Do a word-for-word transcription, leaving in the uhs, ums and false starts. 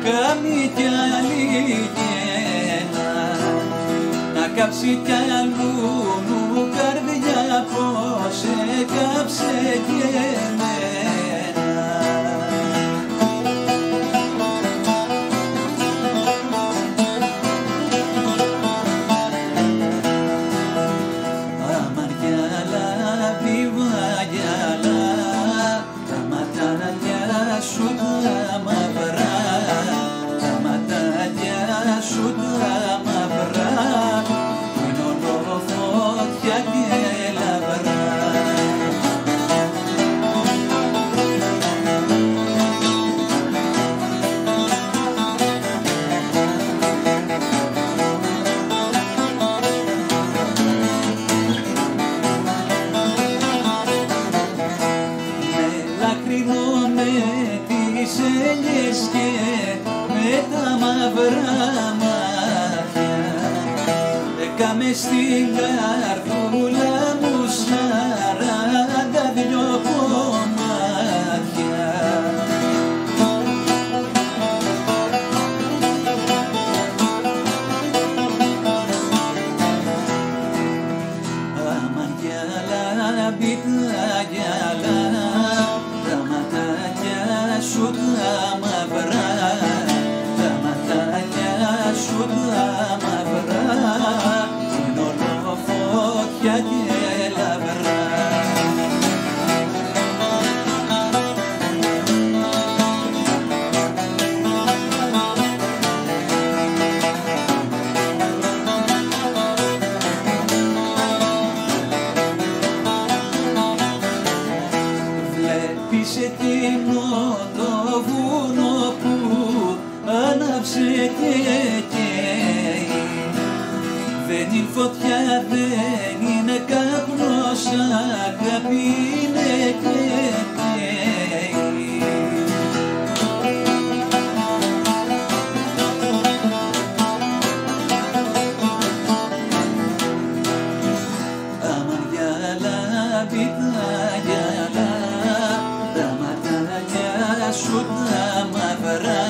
κάνει κι άλλη γένα, να κάψει κι αλλού καρδιά πως έκαψε κι εμένα. Αμάν γυαλά, βίβα γυαλά, τα ματάκια σου τα μαυρά, τα ματάκια σου τα μαυρά, που είναι όλο φωτιά και λαμπρά. Με τις ελιές και με τα μαυρά μάτια έκαμε στην καρδούλα μου σαράντα δυο κομμάτια. Αμάν γυαλά, μπήκα γυαλά, σου τα μαυρά, τα ματάκια σου τα μαυρά, είναι όλο φωτιά και λαμπρά. Βλέπεις εκείνο το βουνό που άναψε και καίει, δεν είναι φωτιά, δεν είναι καπνός, αγάπη είναι και καίει. Αμάν γυαλά, μπήκα γυαλά, τα ματάκια σου τα μαυρά,